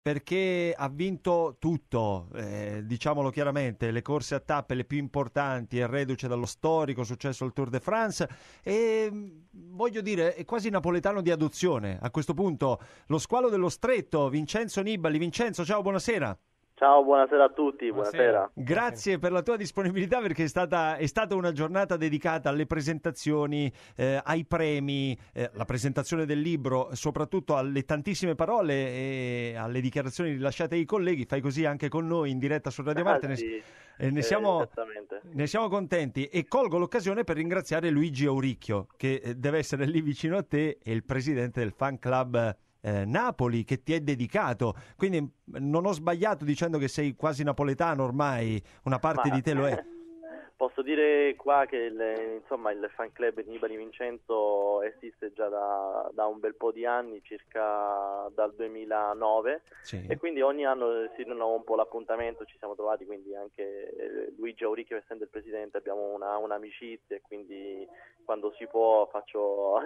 perché ha vinto tutto, diciamolo chiaramente, le corse a tappe le più importanti, è reduce dallo storico successo al Tour de France e voglio dire è quasi napoletano di adozione. A questo punto lo squalo dello stretto, Vincenzo Nibali. Vincenzo, ciao, buonasera. Ciao, buonasera a tutti, buonasera. Grazie per la tua disponibilità perché è stata una giornata dedicata alle presentazioni, ai premi, la presentazione del libro, soprattutto alle tantissime parole e alle dichiarazioni rilasciate ai colleghi. Fai così anche con noi in diretta su Radio Marte. Sì, esattamente. Ne siamo contenti e colgo l'occasione per ringraziare Luigi Auricchio che deve essere lì vicino a te e il presidente del fan club Napoli che ti è dedicato, quindi non ho sbagliato dicendo che sei quasi napoletano ormai, una parte di te lo è. Posso dire qua che il fan club Nibali Vincenzo esiste già da un bel po' di anni, circa dal 2009, Sì. E quindi ogni anno si rinnova un po' l'appuntamento, ci siamo trovati, quindi anche Luigi Auricchio essendo il presidente abbiamo un'amicizia e quindi quando si può faccio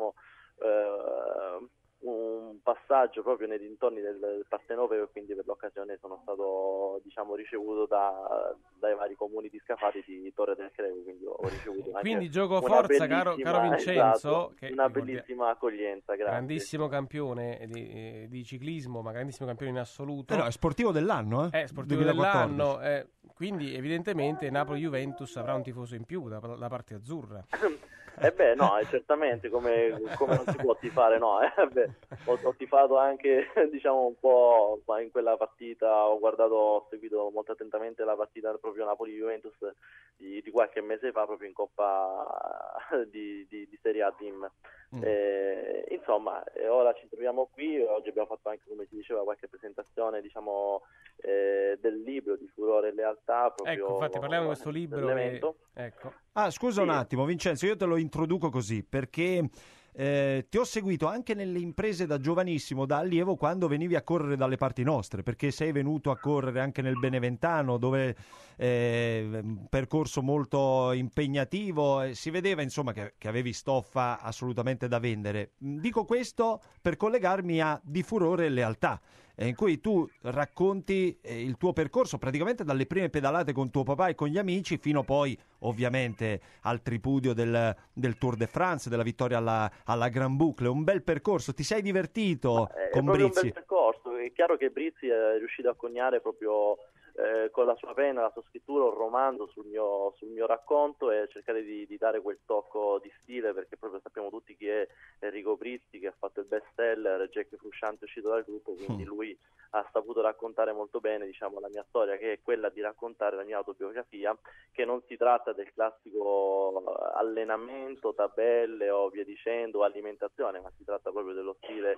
un passaggio proprio nei dintorni del Partenopeo e quindi per l'occasione sono stato ricevuto dai vari comuni di Scafati di Torre del Greco, quindi ho ricevuto anche quindi gioco una forza, caro Vincenzo, esatto, che una bellissima accoglienza, grazie. grandissimo campione di ciclismo, ma grandissimo campione in assoluto. No, è sportivo dell'anno, È sportivo 2014. dell'anno, quindi evidentemente Napoli-Juventus avrà un tifoso in più da parte azzurra. No, certamente come non si può tifare, no? Ho tifato anche, un po' in quella partita, ho seguito molto attentamente la partita proprio Napoli-Juventus di qualche mese fa, proprio in Coppa di Serie A Team. Ora ci troviamo qui, oggi abbiamo fatto anche, come si diceva, qualche presentazione, del libro di Furore e Lealtà. Proprio Ecco, infatti parliamo di questo libro. Ecco. Scusa un attimo, Vincenzo, io te lo introduco così perché ti ho seguito anche nelle imprese da giovanissimo, da allievo, quando venivi a correre dalle parti nostre, perché sei venuto a correre anche nel Beneventano, dove un percorso molto impegnativo, si vedeva insomma che avevi stoffa assolutamente da vendere. Dico questo per collegarmi a Di Furore e Lealtà, in cui tu racconti il tuo percorso praticamente dalle prime pedalate con tuo papà e con gli amici fino poi ovviamente al tripudio del Tour de France, della vittoria alla Grand Boucle. Un bel percorso, ti sei divertito con Brizzi? Un bel percorso, è chiaro che Brizzi è riuscito a coniare proprio con la sua penna, la sua scrittura, un romanzo sul mio racconto e cercare di dare quel tocco di stile, perché proprio sappiamo tutti chi è Enrico Brizzi, che ha fatto il best seller Jack Frusciante è uscito dal gruppo, quindi lui ha saputo raccontare molto bene la mia storia, che è quella di raccontare la mia autobiografia, che non si tratta del classico allenamento, tabelle o via dicendo, o alimentazione, ma si tratta proprio dello stile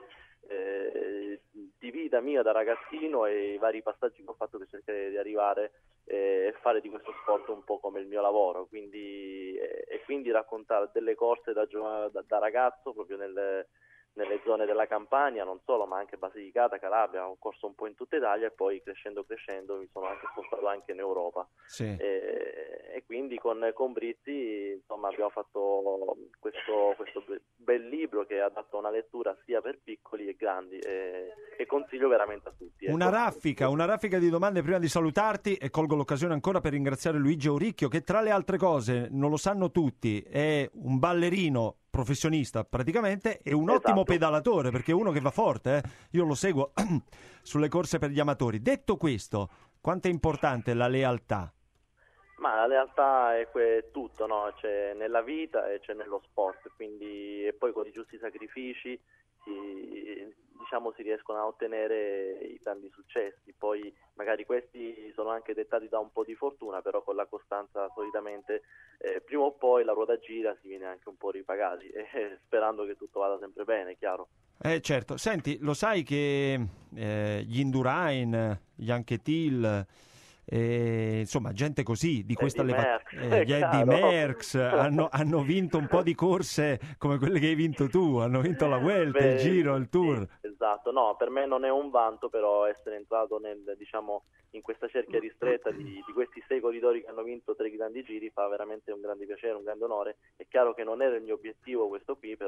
di vita mia da ragazzino e i vari passaggi che ho fatto per cercare di arrivare e fare di questo sport un po' come il mio lavoro, quindi raccontare delle corse da ragazzo proprio nelle zone della Campania, non solo, ma anche Basilicata, Calabria. Ho corso un po' in tutta Italia e poi crescendo mi sono anche spostato anche in Europa. Sì. E quindi con Brizzi abbiamo fatto questo bel libro che ha dato una lettura sia per piccoli e grandi e consiglio veramente a tutti. Una raffica di domande prima di salutarti, e colgo l'occasione ancora per ringraziare Luigi Auricchio, che tra le altre cose, non lo sanno tutti, è un ballerino professionista praticamente e un ottimo pedalatore, perché è uno che va forte, io lo seguo sulle corse per gli amatori. Detto questo, quanto è importante la lealtà? Ma la lealtà è tutto, no? C'è nella vita e c'è nello sport, quindi e poi con i giusti sacrifici si riescono a ottenere i grandi successi. Poi magari questi sono anche dettati da un po' di fortuna, però con la costanza solitamente prima o poi la ruota gira, si viene anche un po' ripagati, sperando che tutto vada sempre bene, chiaro. Certo, senti, lo sai che gli Indurain, gli Anquetil, insomma gente così di questa gli Eddy Merckx hanno vinto un po' di corse come quelle che hai vinto tu, hanno vinto la Vuelta, il Giro, il Tour. Sì, esatto, no, per me non è un vanto però essere entrato in questa cerchia ristretta di questi 6 corridori che hanno vinto 3 grandi giri fa veramente un grande piacere, un grande onore. È chiaro che non era il mio obiettivo questo qui, però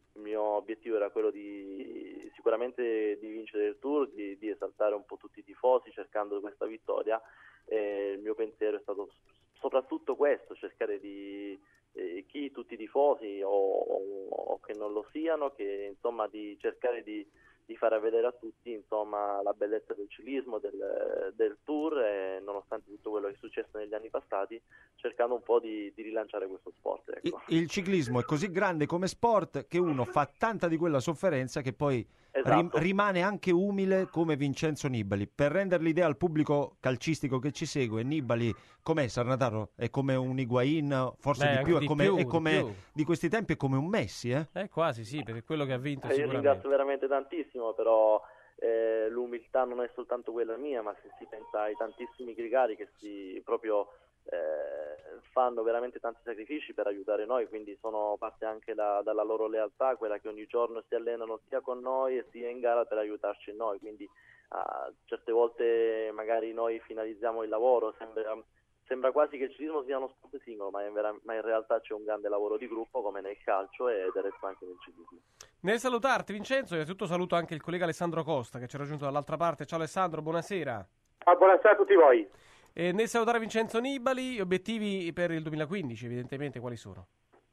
Il mio obiettivo era quello sicuramente di vincere il Tour, di esaltare un po' tutti i tifosi cercando questa vittoria, e il mio pensiero è stato soprattutto questo, cercare tutti i tifosi o che non lo siano, che insomma di cercare di fare vedere a tutti insomma la bellezza del ciclismo, del Tour, e nonostante tutto quello che è successo negli anni passati, cercando un po' di rilanciare questo sport. Ecco. Il ciclismo è così grande come sport che uno fa tanta di quella sofferenza che poi Esatto. rimane anche umile come Vincenzo Nibali. Per rendere l'idea al pubblico calcistico che ci segue, Nibali com'è Sarnataro? È come un Higuain, forse di più, è come di questi tempi, è come un Messi, eh? Quasi sì, per quello che ha vinto Io sicuramente. ringrazio veramente tantissimo, però l'umiltà non è soltanto quella mia, ma se si pensa ai tantissimi gregari che si proprio fanno veramente tanti sacrifici per aiutare noi, quindi sono parte anche dalla loro lealtà, quella che ogni giorno si allenano sia con noi e sia in gara per aiutarci noi, quindi certe volte magari noi finalizziamo il lavoro, sembra quasi che il ciclismo sia uno sport singolo, ma in realtà c'è un grande lavoro di gruppo come nel calcio e del resto anche nel ciclismo. Nel salutarti Vincenzo, innanzitutto saluto anche il collega Alessandro Costa che ci ha raggiunto dall'altra parte. Ciao Alessandro, buonasera. Buonasera a tutti voi. E nel salutare Vincenzo Nibali, obiettivi per il 2015 evidentemente quali sono?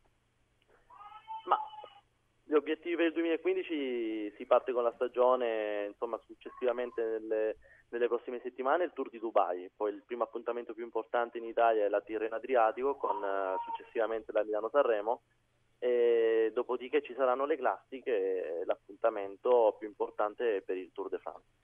Ma gli obiettivi per il 2015 si parte con la stagione, insomma successivamente nelle prossime settimane il Tour di Dubai, poi il primo appuntamento più importante in Italia è la Tirreno Adriatico con successivamente la Milano-Sanremo, e dopodiché ci saranno le classiche e l'appuntamento più importante per il Tour de France.